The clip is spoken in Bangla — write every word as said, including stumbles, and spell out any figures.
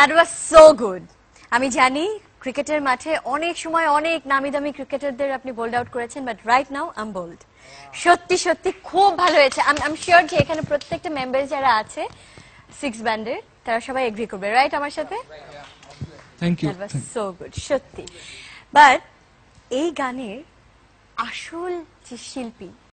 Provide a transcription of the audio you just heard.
That was so good. আমি জানি ক্রিকেটের মাঠে অনেক সময় অনেক নামি দামি ক্রিকেটারদের আপনি বোল্ড আউট করেছেন, but right now I am bowled. সত্যি সত্যি খুব ভালো হয়েছে। আই এম শিওর যে এখানে প্রত্যেকটা মেম্বার যারা আছে সিক্স ব্যান্ডের তারা সবাই এগ্রি করবে, রাইট আমার সাথে? Thank you. That was so good সত্যি। বাট এই গানের আসল যে শিল্পী